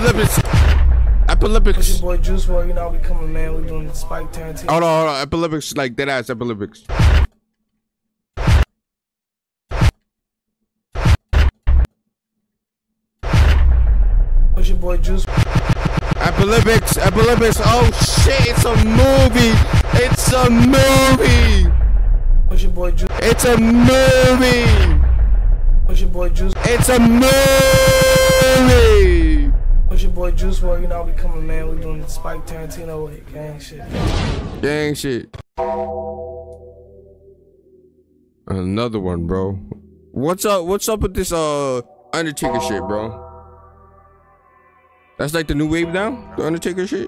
Epileptics. Epileptics. It's your boy Juice WRLD, you know we coming, man. We doing Spike Tarantino. Hold on. Epileptics, like dead ass epileptics. It's your boy Juice. Epileptics. Oh shit! It's a movie. It's a movie. It's your boy Juice. It's a movie. It's your boy Juice. It's a movie. It's your boy Juice WRLD, you know we coming, man. We doing Spike Tarantino with gang shit. Gang shit. Another one, bro. What's up with this Undertaker shit, bro? That's like the new wave now? The Undertaker shit?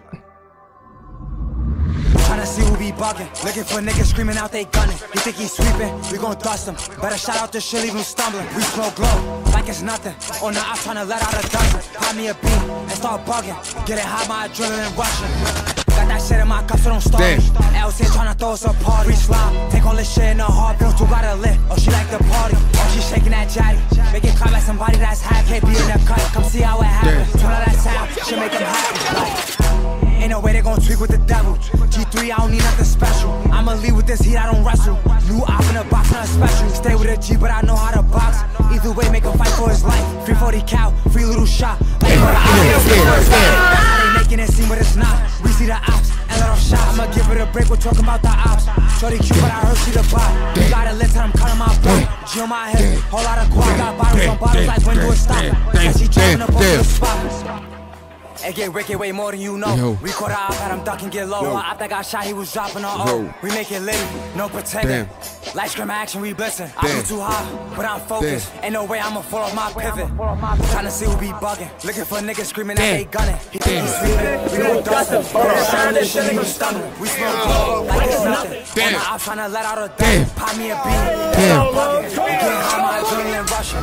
Tryna see who be bugging. Looking for niggas screaming out they gunning. You think he's sweeping? We gon' dust him. Better shout out the shit, leave him stumbling. We smoke glow like it's nothing. Oh no, I'm tryna let out a dozen. Pop me a beat and start bugging. Get it high, my adrenaline rushing. Got that shit in my cup, so don't start. Else here tryna throw us a party. We slide, take all this shit in the heart. Girls who got a lit, oh she like the party. Oh she shaking that jatty. Make it clap like somebody that's happy. Can't be in the cut, come see how it happens. Turn on that sound, shit make them happy. Like, ain't no way they gon' tweak with the devil. G3, I don't need nothing special. I'ma lead with this heat, I don't wrestle. New op in a box, not special. Stay with a G, but I know how to box. Either way, make him fight for his life. 340 cow, free little shot. Like, they making it seem, but it's not. We see the ops and let off shots. I'ma give it a break, we're talking about the ops. Shorty cute, but I heard she the bot. You got a lit, I'm cutting my butt. G on my head, whole lot of guap. Got bottles on bottles, like when do it stop? And she jumping up on the spot. It get wicked way more than you know. We caught a op, had him duck and get low. Op that got shot, he was dropping on O. We make it lit, no pretending. Light scream action, we blitzing. I be too high, but I'm focused. Ain't no way I'ma fall off my pivot. Tryna see who be bugging. Looking for niggas screaming that they gunning. He think he's sweeping, we gon' dust him. Shout this shit, leave him stumbling. We smoke glow like it's nothing. On the op tryna let out a dime. Pop me a beat, start bugging. We getting high, my adrenaline rushing.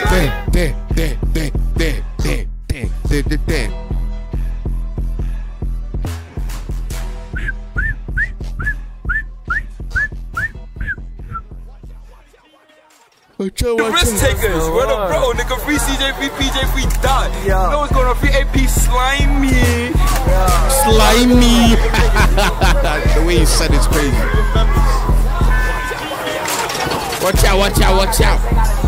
The risk takers, what up, bro? Nigga, free CJ, free PJ, free Dot. You know what's going on? Free AP, Slimy. Slimy. The way you said it's crazy. Watch out, watch out, watch out.